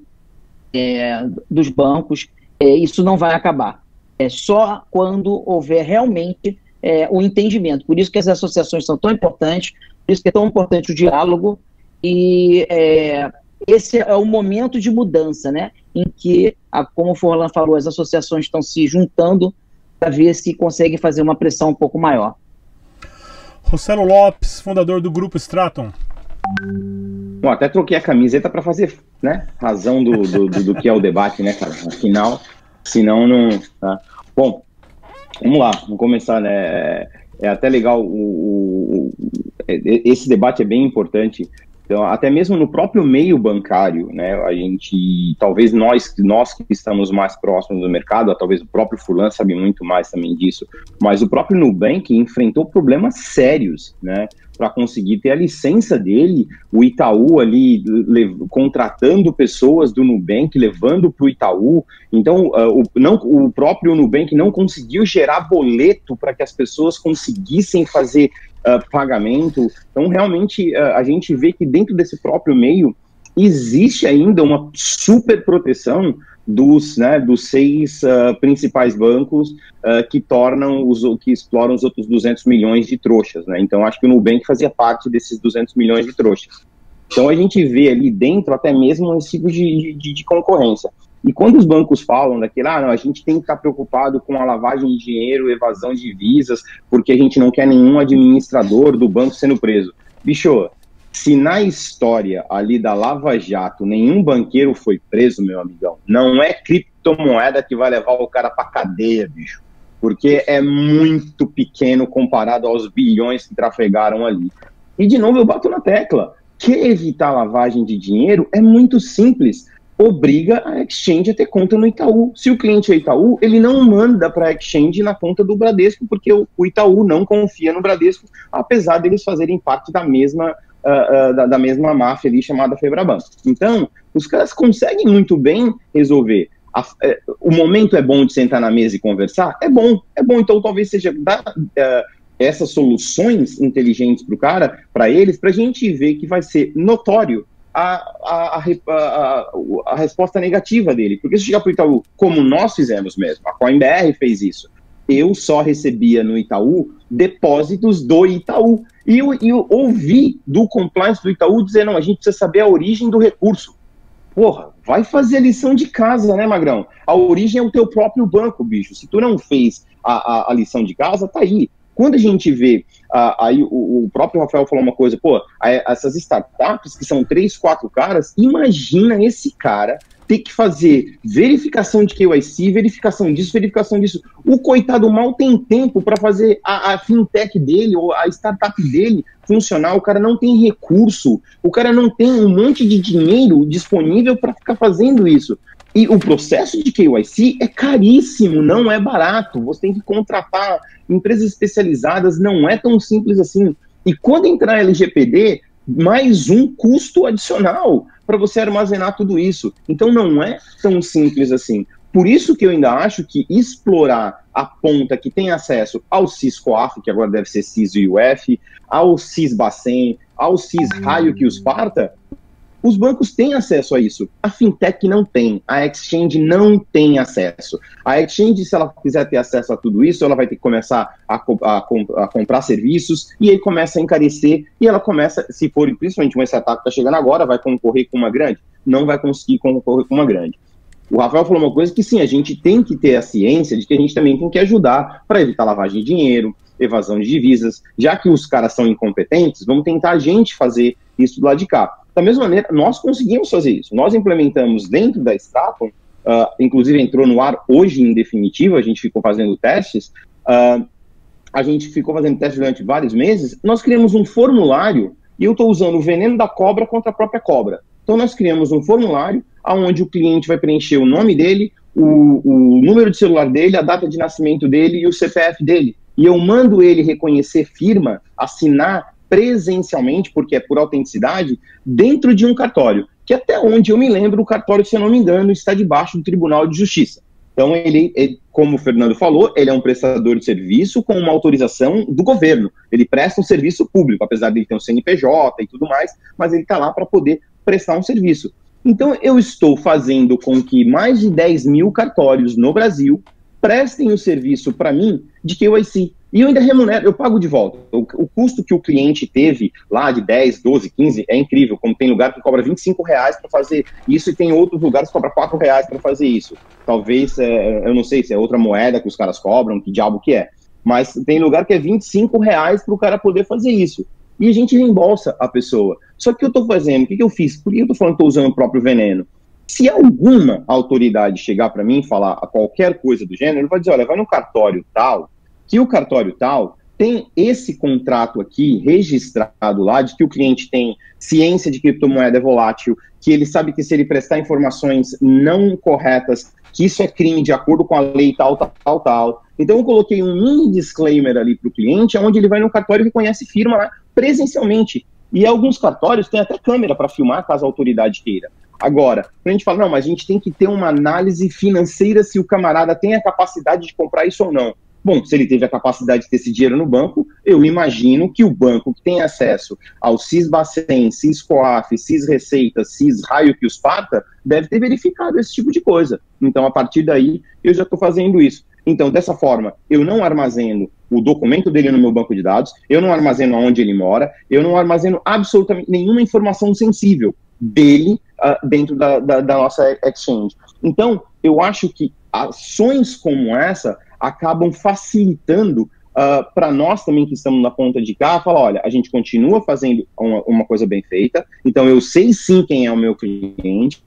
é, dos bancos, é, isso não vai acabar. É só quando houver realmente é, o entendimento. Por isso que as associações são tão importantes, por isso que é tão importante o diálogo, e é, esse é o momento de mudança, né, em que, a, como o Forlan falou, as associações estão se juntando para ver se conseguem fazer uma pressão um pouco maior. Rossello Lopes, fundador do Grupo Stratum. Bom, até troquei a camiseta para fazer, né, razão do, do, do, do que é o debate, né, cara? Afinal, senão não... Tá? Bom, Vamos lá, vamos começar, né? É até legal, o, o, esse debate é bem importante. Então, até mesmo no próprio meio bancário, né, a gente, talvez nós, nós que estamos mais próximos do mercado, talvez o próprio Furlan sabe muito mais também disso, mas o próprio Nubank enfrentou problemas sérios, né, para conseguir ter a licença dele, o Itaú ali contratando pessoas do Nubank, levando para o Itaú. Então, uh, o, não, o próprio Nubank não conseguiu gerar boleto para que as pessoas conseguissem fazer Uh, pagamento. Então, realmente, uh, a gente vê que dentro desse próprio meio existe ainda uma super proteção dos, né, dos seis uh, principais bancos uh, que tornam, os, que exploram os outros duzentos milhões de trouxas, né? Então, acho que o Nubank fazia parte desses duzentos milhões de trouxas. Então, a gente vê ali dentro até mesmo esse tipo de, de, de concorrência. E quando os bancos falam daquilo, ah, não, a gente tem que estar preocupado com a lavagem de dinheiro, evasão de divisas, porque a gente não quer nenhum administrador do banco sendo preso. Bicho, se na história ali da Lava Jato nenhum banqueiro foi preso, meu amigão, não é criptomoeda que vai levar o cara pra cadeia, bicho, porque é muito pequeno comparado aos bilhões que trafegaram ali. E, de novo, eu bato na tecla. Quer evitar lavagem de dinheiro? É muito simples. Obriga a exchange a ter conta no Itaú. Se o cliente é Itaú, ele não manda para a exchange na conta do Bradesco, porque o, o Itaú não confia no Bradesco, apesar deles fazerem parte da mesma, uh, uh, da, da mesma máfia ali chamada Febraban. Então, os caras conseguem muito bem resolver. A, uh, o momento é bom de sentar na mesa e conversar? É bom, é bom. Então, talvez seja dar uh, essas soluções inteligentes para o cara, para eles, para a gente ver que vai ser notório A, a, a, a resposta negativa dele, porque se chegar para o Itaú, como nós fizemos mesmo, a CoinBR fez isso, eu só recebia no Itaú depósitos do Itaú, e eu, eu ouvi do compliance do Itaú dizer, não, a gente precisa saber a origem do recurso. Porra, vai fazer a lição de casa, né, Magrão? A origem é o teu próprio banco, bicho. Se tu não fez a, a, a lição de casa, tá aí. Quando a gente vê, uh, aí o, o próprio Rafael falou uma coisa, pô, essas startups que são três, quatro caras, imagina esse cara ter que fazer verificação de K Y C, verificação disso, verificação disso. O coitado mal tem tempo para fazer a, a fintech dele ou a startup dele funcionar, o cara não tem recurso, o cara não tem um monte de dinheiro disponível para ficar fazendo isso. E o processo de K Y C é caríssimo, não é barato. Você tem que contratar empresas especializadas, não é tão simples assim. E quando entrar L G P D, mais um custo adicional para você armazenar tudo isso. Então não é tão simples assim. Por isso que eu ainda acho que explorar a ponta que tem acesso ao SysCoaf, que agora deve ser SysUF, ao SysBacen, ao SysRaio que os parta, os bancos têm acesso a isso. A fintech não tem. A exchange não tem acesso. A exchange, se ela quiser ter acesso a tudo isso, ela vai ter que começar a, a, a comprar serviços, e aí começa a encarecer, e ela começa, se for principalmente uma startup que está chegando agora, vai concorrer com uma grande? Não vai conseguir concorrer com uma grande. O Rafael falou uma coisa que sim, a gente tem que ter a ciência de que a gente também tem que ajudar para evitar lavagem de dinheiro, evasão de divisas. Já que os caras são incompetentes, vamos tentar a gente fazer isso do lado de cá. Da mesma maneira, nós conseguimos fazer isso. Nós implementamos dentro da Stratum, uh, inclusive entrou no ar hoje em definitivo, a gente ficou fazendo testes, uh, a gente ficou fazendo testes durante vários meses, nós criamos um formulário, e eu estou usando o veneno da cobra contra a própria cobra. Então nós criamos um formulário onde o cliente vai preencher o nome dele, o, o número de celular dele, a data de nascimento dele e o C P F dele. E eu mando ele reconhecer firma, assinar presencialmente, porque é por autenticidade, dentro de um cartório, que até onde eu me lembro, o cartório, se eu não me engano, está debaixo do Tribunal de Justiça. Então, ele, ele, como o Fernando falou, ele é um prestador de serviço com uma autorização do governo. Ele presta um serviço público, apesar de ele ter um C N P J e tudo mais, mas ele está lá para poder prestar um serviço. Então, eu estou fazendo com que mais de dez mil cartórios no Brasil prestem o serviço para mim de K Y C. E eu ainda remunero, eu pago de volta. O, o custo que o cliente teve lá de dez, doze, quinze é incrível, como tem lugar que cobra vinte e cinco reais para fazer isso e tem outros lugares que cobra quatro reais para fazer isso. Talvez, é, eu não sei se é outra moeda que os caras cobram, que diabo que é. Mas tem lugar que é vinte e cinco reais para o cara poder fazer isso. E a gente reembolsa a pessoa. Só que eu estou fazendo, o que, que eu fiz? Por que eu estou falando que estou usando o próprio veneno? Se alguma autoridade chegar para mim e falar a qualquer coisa do gênero, ele vai dizer, olha, vai no cartório tal, que o cartório tal tem esse contrato aqui registrado lá, de que o cliente tem ciência de que criptomoeda é volátil, que ele sabe que se ele prestar informações não corretas, que isso é crime de acordo com a lei tal, tal, tal, tal. Então eu coloquei um mini disclaimer ali para o cliente, onde ele vai no cartório e reconhece firma lá presencialmente. E alguns cartórios têm até câmera para filmar, caso a autoridade queira. Agora, a gente fala, não, mas a gente tem que ter uma análise financeira se o camarada tem a capacidade de comprar isso ou não. Bom, se ele teve a capacidade de ter esse dinheiro no banco, eu imagino que o banco que tem acesso ao Sisbacen, Siscoaf, Sisreceita, Sisraio que os parta, deve ter verificado esse tipo de coisa. Então, a partir daí, eu já estou fazendo isso. Então, dessa forma, eu não armazeno o documento dele no meu banco de dados, eu não armazeno onde ele mora, eu não armazeno absolutamente nenhuma informação sensível dele uh, dentro da, da, da nossa exchange. Então, eu acho que ações como essa acabam facilitando uh, para nós também que estamos na ponta de cá, falar, olha, a gente continua fazendo uma, uma coisa bem feita, então eu sei sim quem é o meu cliente.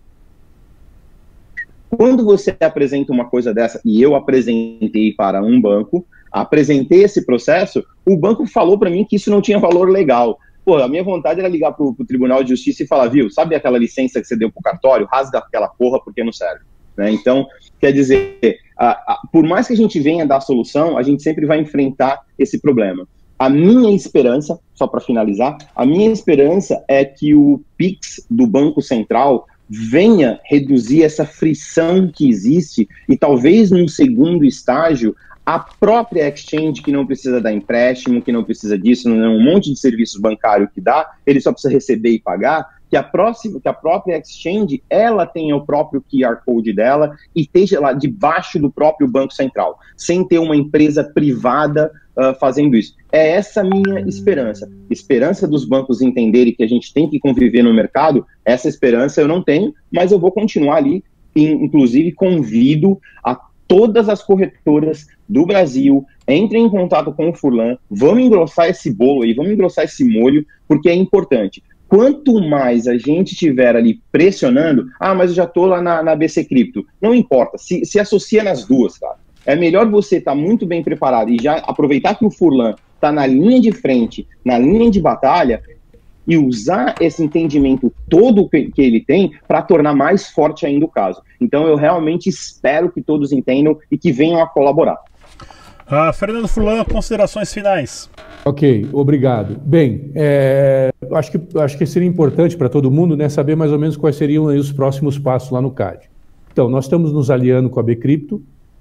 Quando você apresenta uma coisa dessa, e eu apresentei para um banco, apresentei esse processo, o banco falou para mim que isso não tinha valor legal. Pô, a minha vontade era ligar para o Tribunal de Justiça e falar, viu, sabe aquela licença que você deu para o cartório? Rasga aquela porra porque não serve. Né? Então, quer dizer, a, a, por mais que a gente venha dar a solução, a gente sempre vai enfrentar esse problema. A minha esperança, só para finalizar, a minha esperança é que o Pix do Banco Central venha reduzir essa frição que existe e talvez num segundo estágio a própria exchange que não precisa dar empréstimo, que não precisa disso, não é um monte de serviços bancários que dá, ele só precisa receber e pagar, que a, próxima, que a própria exchange, ela tenha o próprio Q R Code dela e esteja lá debaixo do próprio Banco Central, sem ter uma empresa privada uh, fazendo isso. É essa a minha esperança. Esperança dos bancos entenderem que a gente tem que conviver no mercado, essa esperança eu não tenho, mas eu vou continuar ali, inclusive convido a todas as corretoras do Brasil, entrem em contato com o Furlan, vamos engrossar esse bolo aí, vamos engrossar esse molho, porque é importante. Quanto mais a gente estiver ali pressionando, ah, mas eu já estou lá na, na B C Cripto, não importa, se, se associa nas duas, cara. É melhor você estar tá muito bem preparado e já aproveitar que o Furlan está na linha de frente, na linha de batalha, e usar esse entendimento todo que, que ele tem para tornar mais forte ainda o caso. Então eu realmente espero que todos entendam e que venham a colaborar. Ah, Fernando Furlan, considerações finais. Ok, obrigado. Bem, é, acho, que, acho que seria importante para todo mundo, né, saber mais ou menos quais seriam aí os próximos passos lá no C A D. Então, nós estamos nos aliando com a Bcrypto,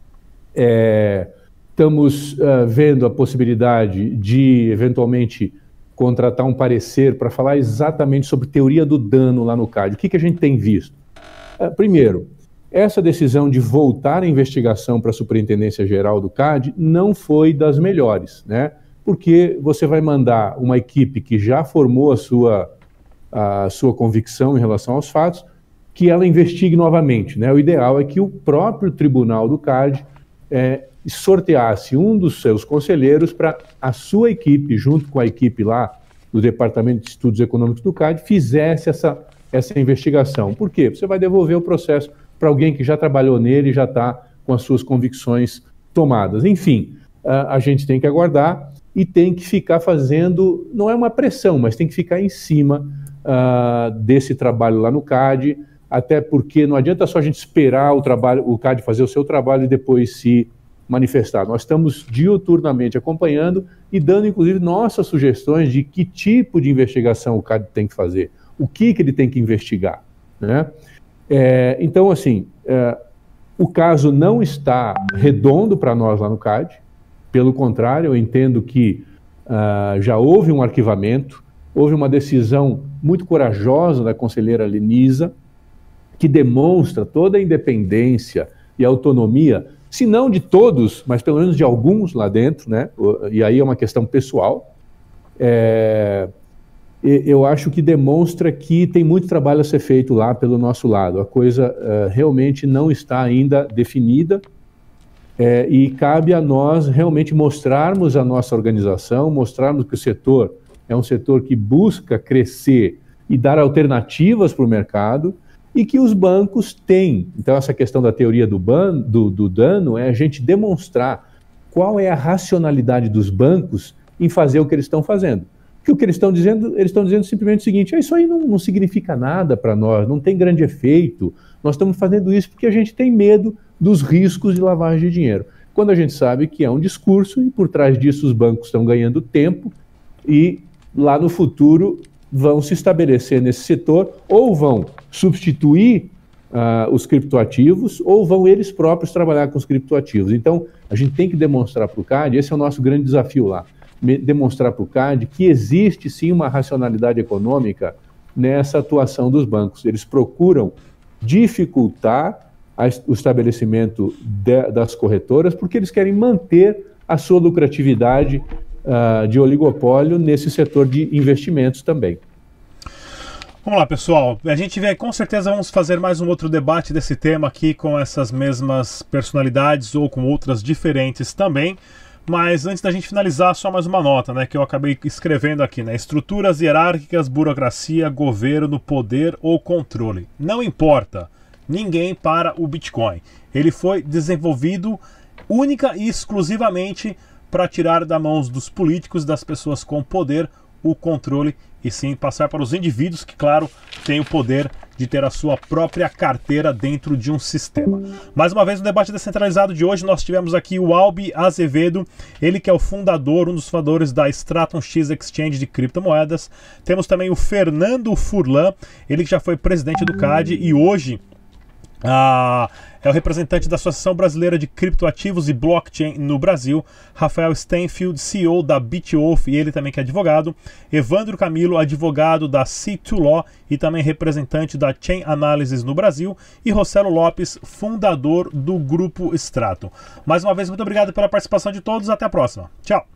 é, estamos uh, vendo a possibilidade de, eventualmente, contratar um parecer para falar exatamente sobre teoria do dano lá no C A D. O que, que a gente tem visto? Uh, primeiro, essa decisão de voltar a investigação para a Superintendência Geral do C A D não foi das melhores, né? Porque você vai mandar uma equipe que já formou a sua, a sua convicção em relação aos fatos, que ela investigue novamente, né? O ideal é que o próprio tribunal do C A D é, sorteasse um dos seus conselheiros para a sua equipe, junto com a equipe lá do Departamento de Estudos Econômicos do C A D, fizesse essa, essa investigação. Por quê? Você vai devolver o processo para alguém que já trabalhou nele e já está com as suas convicções tomadas. Enfim, a, a gente tem que aguardar e tem que ficar fazendo, não é uma pressão, mas tem que ficar em cima uh, desse trabalho lá no C A D, até porque não adianta só a gente esperar o, trabalho, o C A D fazer o seu trabalho e depois se manifestar. Nós estamos diuturnamente acompanhando e dando, inclusive, nossas sugestões de que tipo de investigação o C A D tem que fazer, o que, que ele tem que investigar, né? É, então, assim, é, o caso não está redondo para nós lá no C A D, pelo contrário, eu entendo que uh, já houve um arquivamento, houve uma decisão muito corajosa da conselheira Lenisa, que demonstra toda a independência e autonomia, se não de todos, mas pelo menos de alguns lá dentro, né? E aí é uma questão pessoal. É, eu acho que demonstra que tem muito trabalho a ser feito lá pelo nosso lado. A coisa uh, realmente não está ainda definida, é, e cabe a nós realmente mostrarmos a nossa organização, mostrarmos que o setor é um setor que busca crescer e dar alternativas para o mercado, e que os bancos têm. Então, essa questão da teoria do, ban, do, do dano é a gente demonstrar qual é a racionalidade dos bancos em fazer o que eles estão fazendo. Porque o que eles estão dizendo, eles estão dizendo simplesmente o seguinte: ah, isso aí não, não significa nada para nós, não tem grande efeito, nós estamos fazendo isso porque a gente tem medo dos riscos de lavagem de dinheiro. Quando a gente sabe que é um discurso e por trás disso os bancos estão ganhando tempo e lá no futuro vão se estabelecer nesse setor ou vão substituir uh, os criptoativos ou vão eles próprios trabalhar com os criptoativos. Então, a gente tem que demonstrar para o C A D, esse é o nosso grande desafio lá, demonstrar para o C A D que existe sim uma racionalidade econômica nessa atuação dos bancos. Eles procuram dificultar a, o estabelecimento de, das corretoras porque eles querem manter a sua lucratividade uh, de oligopólio nesse setor de investimentos também. Vamos lá, pessoal. A gente vê, com certeza vamos fazer mais um outro debate desse tema aqui com essas mesmas personalidades ou com outras diferentes também. Mas antes da gente finalizar, só mais uma nota, né, que eu acabei escrevendo aqui, né? Estruturas hierárquicas, burocracia, governo, poder ou controle. Não importa. Ninguém para o Bitcoin. Ele foi desenvolvido única e exclusivamente para tirar das mãos dos políticos, das pessoas com poder, o controle e sim passar para os indivíduos que, claro, têm o poder de ter a sua própria carteira dentro de um sistema. Mais uma vez, no debate descentralizado de hoje, nós tivemos aqui o Albi Azevedo, ele que é o fundador, um dos fundadores da Stratum X Exchange de criptomoedas. Temos também o Fernando Furlan, ele que já foi presidente do C A D e hoje Ah, é o representante da Associação Brasileira de Criptoativos e Blockchain no Brasil, Rafael Stanfield, C E O da BitWolf, e ele também que é advogado, Evandro Camilo, advogado da C dois Law e também representante da Chain Analysis no Brasil, e Rossello Lopes, fundador do Grupo Stratum. Mais uma vez, muito obrigado pela participação de todos, até a próxima. Tchau!